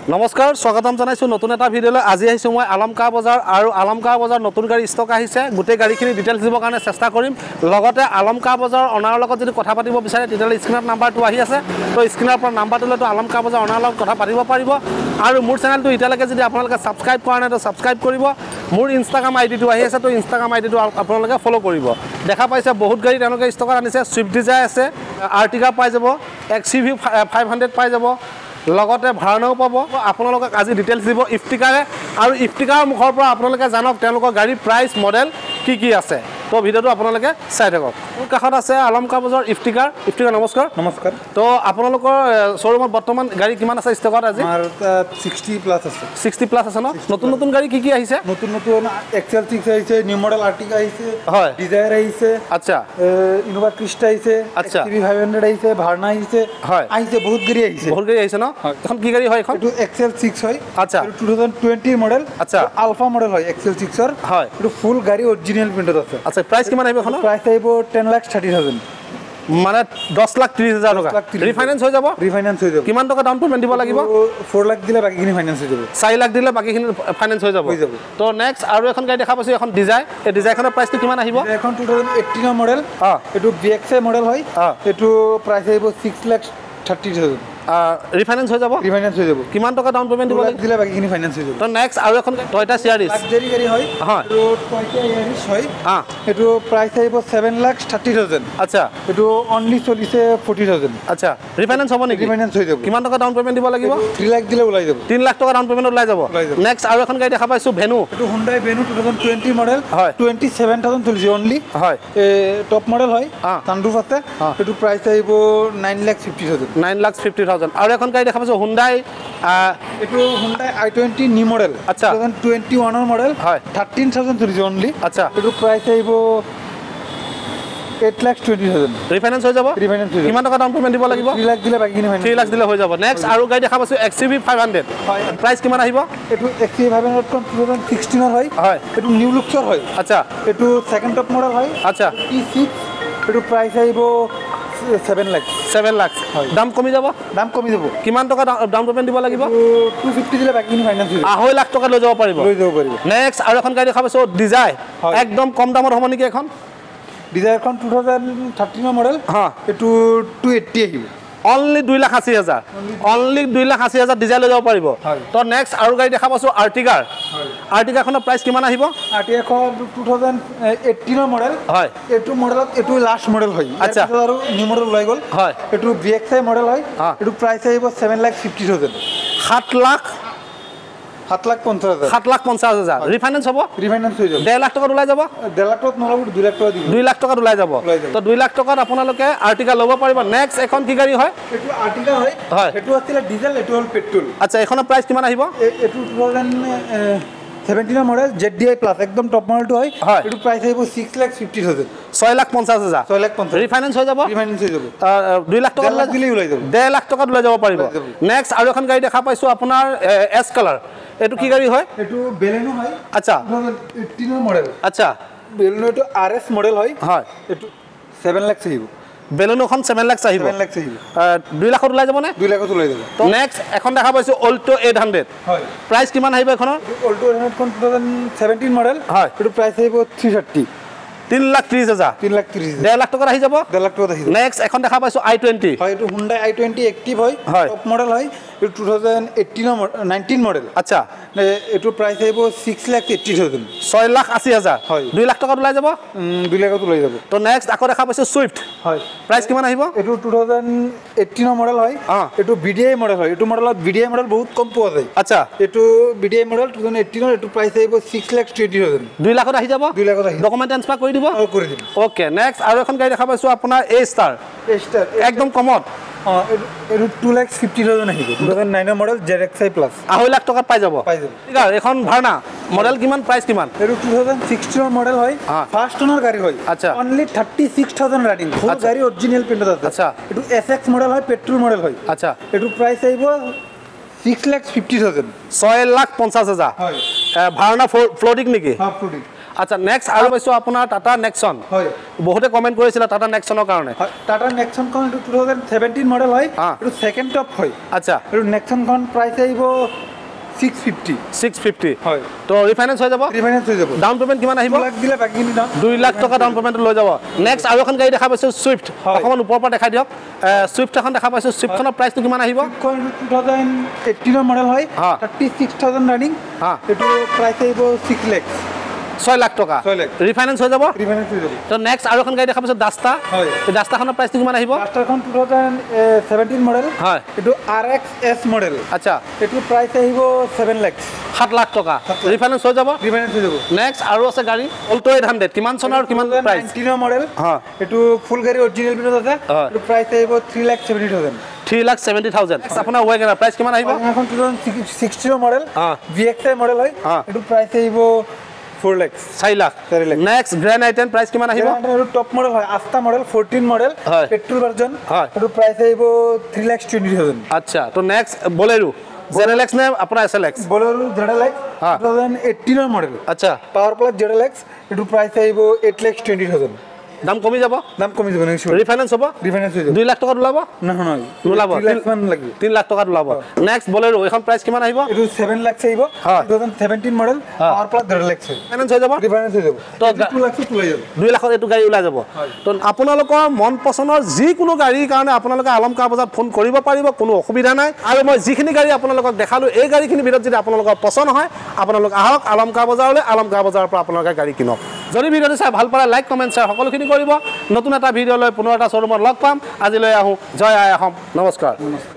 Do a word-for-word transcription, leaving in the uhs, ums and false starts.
নমস্কাৰ স্বাগতম জনাইছো নতুন এটা ভিডিঅলৈ আজি আহিছো মই আলমকা বজাৰ আৰু আলমকা বজাৰ নতুন গাড়ী ষ্টক আহিছে গুটে গাড়ীখিনি ডিটেইলছ দিবৰ কাৰণে চেষ্টা কৰিম লগতে আলমকা বজাৰ অনাৰ লগত যদি কথা পাতিব বিচাৰে তেতিয়ালে স্ক্ৰিনত নাম্বাৰটো আহি আছে তো স্ক্ৰিনৰ পৰা নাম্বাৰটো লৈ তো আলমকা বজাৰ অনাৰ লগত কথা পাতিব পাৰিব আৰু মোৰ চেনেলটো ইটালৈকে যদি আপোনালোকে সাবস্ক্ৰাইব কৰা নাই তো সাবস্ক্ৰাইব কৰিব মোৰ ইনষ্টাগ্ৰাম আইডিটো আহি আছে তো ইনষ্টাগ্ৰাম আইডিটো আপোনালোকে ফলো কৰিব দেখা পাইছে বহুত গাড়ী তেওঁলোকে ষ্টকত আনিছে সুইফট ডিজায়াৰ আছে আৰ্টিকা পাই যাব এক্সইভি ফাইভ হাণ্ড্ৰেড পাই যাব লগতে ভাড়াও পাব আপোনালোকক আজি ডিটেইলছ দিব ইফতিকাৰে আৰু ইফতিকাৰ মুখৰ পৰা আপোনালোকে জানক তেওঁলোকৰ গাড়ী প্ৰাইস মডেল কি কি আছে তো ভিডিওটো আপোনালোকে চাই থাকক মোৰ কাষত আছে আলমকা বজাৰ ইফতিকাৰ ইফতিকাৰ নমস্কাৰ নমস্কাৰ তো আপোনালোকৰ শ্বৰুমত বৰ্তমান গাড়ী কিমান আছে ষ্টকত আজি আমাৰ ছিক্সটি প্লাস আছে ছিক্সটি প্লাস আছে ন নতুন নতুন গাড়ী কি কি আহিছে নতুন নতুন এক্সেল ছিক্স আহিছে নিউ মডেল আৰ্টিকা আহিছে হয় ডিজায়াৰ আহিছে আচ্ছা ইনোভা ক্ৰিষ্টা আহিছে আচ্ছা এক্সইভি ফাইভ হাণ্ড্ৰেড আহিছে ভাৰ্না আহিছে হয় আহিছে বহুত গাড়ী আহিছে বহুত গাড়ী আহিছে ন এখন কি গাড়ী হয় এখন এটো এক্সেল ছিক্স হয় আচ্ছা টু থাউজেণ্ড টুৱেণ্টি মডেল আচ্ছা আলফা মডেল হয় এক্সেল ছিক্স ৰ হয় এটো ফুল গাড়ী অৰিজিনাল প্ৰিন্টত আছে আচ্ছা প্ৰাইস কিমান আহিব এখন প্ৰাইস আহিব টেন লাখ থাৰ্টি থাউজেণ্ড মানে দহ লাখ ত্ৰিশ হাজাৰ টকা ৰিফাইনেন্স হৈ যাব ৰিফাইনেন্স হৈ যাব কিমান টকা ডাউন পেমেন্ট দিব লাগিব ফ'ৰ লাখ দিলে বাকিখিনি ফাইনেন্স হৈ যাব চাৰি লাখ দিলে বাকিখিনি ফাইনেন্স হৈ যাব হৈ যাব তো নেক্সট আৰু এখন গাড়ী দেখা পাইছো এখন ডিজাই এই ডিজাইখনৰ প্ৰাইসটো কিমান আহিব এখন টু থাউজেণ্ড এইটিন ৰ মডেল অ এটো বিএক্সআই মডেল হয় অ এটো প্ৰাইস আহিব six lakh thirty thousand refinance হৈ যাব ৰিফাইনেন্স হৈ যাব কিমান টকা ডাউন পেমেন্ট দিব লাগিব দিলে বাকিখিনি ফাইনেন্স হৈ যাব তো নেক্সট আৰু এখন টয়োটা সিয়াৰিছ লাক্সাৰি গাড়ী হয় হয় এটো টয়োটা ইয়াৰিছ হয় হা এটো প্ৰাইস আহিব ছেভেন লাখ থাৰ্টি থাউজেণ্ড আচ্ছা এটো অনলি চলিছে ফৰ্টি থাউজেণ্ড আচ্ছা ৰিফাইনেন্স হ'ব নেকি ৰিফাইনেন্স হৈ যাব কিমান টকা ডাউন পেমেন্ট দিব লাগিব থ্ৰী লাখ দিলে ওলাই যাব তিন লাখ টকা ডাউন পেমেন্ট ওলাই যাব ওলাই যাব। নেক্সট আৰু এখন গাড়ী দেখা পাইছো ভেনু এটো Hyundai Venue two thousand twenty model হয় টুৱেণ্টি ছেভেন থাউজেণ্ড চলিছে অনলি হয় টপ মডেল হয় অ। সানৰুফ আছে অ। এটো প্ৰাইস আহিব nine lakh fifty thousand nine lakh fifty thousand আৰু এখন গাড়ী দেখা পাইছো হুন্ডাই এটো Hyundai I twenty new model আচ্ছা। টু থাউজেণ্ড টুৱেণ্টি ওৱানৰ মডেল হয় থাৰ্টিন থাউজেণ্ড চলিছে অনলি আচ্ছা এটো প্ৰাইস আহিব eight lakh twenty thousand refinance হৈ যাব ৰিফাইনেন্স হৈ যাব কিমান টকা ডাউন পেমেন্ট দিব লাগিব থ্ৰী লাখ দিলে বাকিখিনি থ্ৰী লাখ দিলে হৈ যাব নেক্সট আৰু গাড়ী দেখা পাইছো এক্সইভি ফাইভ হাণ্ড্ৰেড হয় প্ৰাইস কিমান আহিব এটো XUV five hundred two thousand ছিক্সটিনৰ হয় হয় এটো নিউ লুকছৰ হয় আচ্ছা এটো ছেকেণ্ড টপ মডেল হয় আচ্ছা টি ছিক্স এটো প্ৰাইস আহিব ছেভেন লাখ ছেভেন লাখ হয়। দাম কমি যাব দাম কমি যাব কিমান টকা ডাউন পেমেন্ট দিব লাগিব টু ফিফটি দিলে বাকিখিনি ফাইনেন্স হৈ যাব আঢ়ৈ লাখ টকা লৈ যাব পাৰিব লৈ যাব পাৰিব নেক্সট আৰু এখন গাড়ী দেখা পাইছো ডিজাই হয়। একদম কম দামত হ'ব নেকি এখন ডিজায়াৰখন টু থাউজেণ্ড থাৰ্টিনৰ মডেল হা এইটো টু এইট্টি আহিব অনলি দুই লাখ আশী হাজাৰ অনলি দুই লাখ আশী হাজাৰ ডিজাই লৈ যাব পাৰিব হয়। তো নেক্সট আৰু গাড়ী দেখা পাইছো আৰ্টিকাৰ আৰ্টিকাখনৰ প্ৰাইস কিমান আহিব আৰ্টিকাখন টু থাউজেণ্ড এইটিনৰ মডেল হয় এইটো মডেলত এইটো লাষ্ট মডেল হয় আচ্ছা। ইয়াৰ পিছত আৰু নিউ মডেল ওলাই গ'ল হয় এইটো বি এক্স আই মডেল হয় হা। এইটো প্ৰাইচ আহিব ছেভেন লাখ ফিফটি থাউজেণ্ড সাত লাখ সাত লাখ পঞ্চাছ হাজাৰ সাত লাখ পঞ্চাছ হাজাৰ ৰিফাইনেন্স হ'ব ৰিফাইনেন্স হৈ যাব ডেৰ লাখ টকাত ওলাই যাব ডেৰ লাখ টকাত নল'ব দুই লাখ টকা দিব দুই লাখ টকাত ওলাই যাব ওলাই যাব। তো দুই লাখ টকাত আপোনালোকে আৰ্টিকা ল'ব পাৰিব নেক্সট এখন কি গাড়ী হয় এইটো আৰ্টিকা হয় হয়। এইটো আছিলে ডিজেল এইটো হ'ল পেট্ৰল আচ্ছা এইখনৰ প্ৰাইস কিমান আহিব এইটো টু থাউজেণ্ড ছেভেণ্টিনৰ model Z D I plus একদম টপ মডেলটো হয় হয়। এইটো প্ৰাইচ আহিব ছিক্স লাখ ফিফটি থাউজেণ্ড ছয় লাখ পঞ্চাছ হাজাৰ ছয় লাখ পঞ্চাছ ৰিফাইনেন্স হৈ যাব ৰিফাইনেন্স হৈ যাব আহ, দুই লাখ টকা ডেৰ লাখ দিলেই ওলাই যাব ডেৰ লাখ টকাত ওলাই যাব পাৰিব ওলাই যাব। নেক্সট আৰু এখন গাড়ী দেখা পাইছো আপোনাৰ এছ কালাৰ এইটো কি গাড়ী হয় এইটো বেলেনো হয় আচ্ছা টু থাউজেণ্ড এইটিনৰ মডেল আচ্ছা বেলেনো এইটো আৰ এছ মডেল হয় হয় এইটো ছেভেন লাখ আহিব বেলুনখন ছেভেন লাখ আহিব ছেভেন লাখ আহিব আহ, দুই লাখত ওলাই যাবনে দুই লাখত ওলাই যাব তো নেক্সট এখন দেখা পাইছো অল্টো এইট হাণ্ড্ৰেড হয় প্ৰাইস কিমান আহিব এখনৰ অল্টো হাণ্ড্ৰেডখন টু থাউজেণ্ড ছেভেণ্টিন মডেল হয় এইটো প্ৰাইচ আহিব থ্ৰী থাৰ্টি তিন লাখ ত্ৰিছ হাজাৰ তিনি লাখ ত্ৰিছ হাজাৰ ডেৰ লাখ টকাত আহি যাব ডেৰ লাখ টকাত আহিব নেক্সট এখন দেখা পাইছো আই টুৱেণ্টি হয় এইটো হুন্ডাই আই টুৱেণ্টি এক্টিভ হয় হয়। টপ মডেল হয় এইটো টু থাউজেণ্ড এইটিনৰ নাইনটিন মডেল আচ্ছা এইটো প্ৰাইচ আহিব ছিক্স লাখ এইটি থাউজেণ্ড ছয় লাখ আশী হাজাৰ হয়। দুই লাখ টকাত ওলাই যাব দুই লাখত ওলাই যাব তো নেক্সট আকৌ দেখা পাইছো চুইফ্ট হয় প্ৰাইস কিমান আহিব এইটো টু থাউজেণ্ড এইটিনৰ মডেল হয় অ। এইটো বি ডি আই মডেল হয় এইটো মডেলত বি ডি আই মডেল বহুত কম পোৱা যায় আচ্ছা এইটো V D I model two thousand এইটিনৰ এইটো প্ৰাইচ আহিব ছিক্স লাখ টুৱেণ্টি থাউজেণ্ড দুই লাখত আহি যাব দুই লাখত আহিব ডকুমেণ্ট ট্ৰান্সফাৰ কৰি দিব আৰু কৰি দিম ওকে নেক্সট আৰু এখন গাড়ী দেখা পাইছো আপোনাৰ এ ষ্টাৰ এষ্টাৰ একদম কমত অঁ এইটো এইটো টু লাখ ফিফটি থাউজেণ্ড আহিব টু থাউজেণ্ড নাইনৰ model Z X I plus আঢ়ৈ লাখ টকাত পাই যাব পাই যাব ঠিক আছে এখন ভাৰ্না মডেল কিমান প্ৰাইস কিমান এইটো টু থাউজেণ্ড ছিক্সটিনৰ মডেল হয় হা। ফাৰ্ষ্ট অনাৰ গাড়ী হয় আচ্ছা। Only thirty six thousand riding full আচ্ছা। গাড়ী অৰিজিনেল প্ৰিণ্টত আছে আচ্ছা। এইটো এছ এক্স মডেল হয় পেট্ৰল মডেল হয় আচ্ছা এইটো প্ৰাইচ আহিব ছিক্স লাখ ফিফটি থাউজেণ্ড ছয় লাখ পঞ্চাছ হাজাৰ হয় ভাৰ্না ফ্ল'ডিক নেকি হাফ ফ্লোটিং আচ্ছা নেক্সট আৰু পাইছোঁ আপোনাৰ টাটা নেক্সন হয় বহুতে কমেণ্ট কৰিছিলে টাটা নেক্সনৰ কাৰণে টাটা নেক্সনখন এইটো টু থাউজেণ্ড ছেভেণ্টিন মডেল হয় এইটো ছেকেণ্ড টপ হয় আচ্ছা আৰু নেক্সনখন প্ৰাইচ আহিব ছিক্স ফিফটি ছিক্স ফিফটি হয় তো ৰিফাইনেন্স হৈ যাব ৰিফাইনেন্স হৈ যাব ডাউন পেমেণ্ট কিমান আহিব লাখ দিলে বাকীখিনি দাম দুই লাখ টকা ডাউন পেমেণ্ট লৈ যাব নেক্সট আৰু এখন গাড়ী দেখা পাইছোঁ ছুইফ্ট অকণমান ওপৰৰ পৰা দেখাই দিয়ক ছুইফ্ট এখন দেখা পাইছোঁ ছুইফ্টখনৰ প্ৰাইচটো কিমান আহিব টু থাউজেণ্ড এইটিনৰ মডেল হয় থাৰ্টি ছিক্স থাউজেণ্ড ৰানিং এইটো প্ৰাইচ আহিব ছিক্স লেখ ছয় লাখ টকা ছয় লাখ ৰিফাইনেন্স হৈ যাব ৰিফাইনেন্স হৈ যাব তো নেক্সট আৰু এখন গাড়ী দেখা পাইছোঁ ডাষ্টা হয় এই ডাষ্টাখনৰ প্ৰাইচটো কিমান আহিব ডাষ্টাৰখন টু থাউজেণ্ড ছেভেণ্টিন মডেল হয় এইটো আৰ এক্স এছ মডেল আচ্ছা এইটো প্ৰাইচ আহিব ছেভেন লেখ সাত লাখ টকা ৰিফাইনেন্স হৈ যাব ৰিফাইনেন্স হৈ যাব নেক্সট আৰু আছে গাড়ী অল্টো এইট হাণ্ড্ৰেড কিমান চনৰ আৰু কিমান প্ৰাইচ নাইনটিনৰ মডেল হয় এইটো ফুল গাড়ী অৰিজিনেল বিনত আছে এইটো প্ৰাইচ আহিব three lakh seventy thousand three lakh seventy thousand আপোনাৰ ৱেগনাৰ প্ৰাইচ কিমান আহিব এখন টু থাউজেণ্ড ছিক্সটিনৰ model V X I model হয় এইটো প্ৰাইচ আহিব ফ'ৰ লেখ চাৰি লাখ চাৰি lakh next Grand i ten price কিমান আহিব এইটো টপ মডেল হয় আস্তা মডেল ফ'ৰটিন মডেল হয় পেট্ৰল ভাৰ্জন হয় এইটো প্ৰাইচ আহিব থ্ৰী লাখ টুৱেণ্টি থাউজেণ্ড আচ্ছা তো next Bolero Z L X নে আপোনাৰ S L X Bolero Z L X two thousand এইটিনৰ মডেল আচ্ছা power plus Z L X এইটো প্ৰাইচ আহিব এইট লাখ টুৱেণ্টি থাউজেণ্ড দাম কমি যাব দাম কমি যাব নেক্সট ৰিফাইনেন্স হ'ব ৰিফাইনেন্স হৈ যাব দুই লাখ টকাত ওলাব নহয় নহয় নোলাব থ্ৰী লাখ মান লাগিব তিনি লাখ টকাত ওলাব নেক্সট বলেৰো এইখন প্ৰাইচ কিমান আহিব এইটো ছেভেন লাখ আহিব two thousand seventeen model power plus Z L X হয় ৰিফাইনেন্স হৈ যাব ৰিফাইনেন্স হৈ যাব তো টু লাখ ওলাই যাব দুই লাখত এইটো গাড়ী ওলাই যাব তো আপোনালোকৰ মন পচন্দৰ যিকোনো গাড়ীৰ কাৰণে আপোনালোকে আলম কাৰ বজাৰত ফোন কৰিব পাৰিব কোনো অসুবিধা নাই আৰু মই যিখিনি গাড়ী আপোনালোকক দেখালোঁ এই গাড়ীখিনিৰ ভিতৰত যদি আপোনালোকৰ পচন্দ হয় আপোনালোক আহক আলম কাৰ বজাৰলৈ আলম কাৰ বজাৰৰ পৰা আপোনালোকে গাড়ী কিনক যদি ভিডিঅ'টো চাই ভাল পালে লাইক কমেণ্ট শ্বেয়াৰ সকলোখিনি কৰিব নতুন এটা ভিডিঅ' লৈ পুনৰ এটা শ্ব'ৰুমত লগ পাম আজিলৈ আহোঁ জয় আই অসম নমস্কাৰ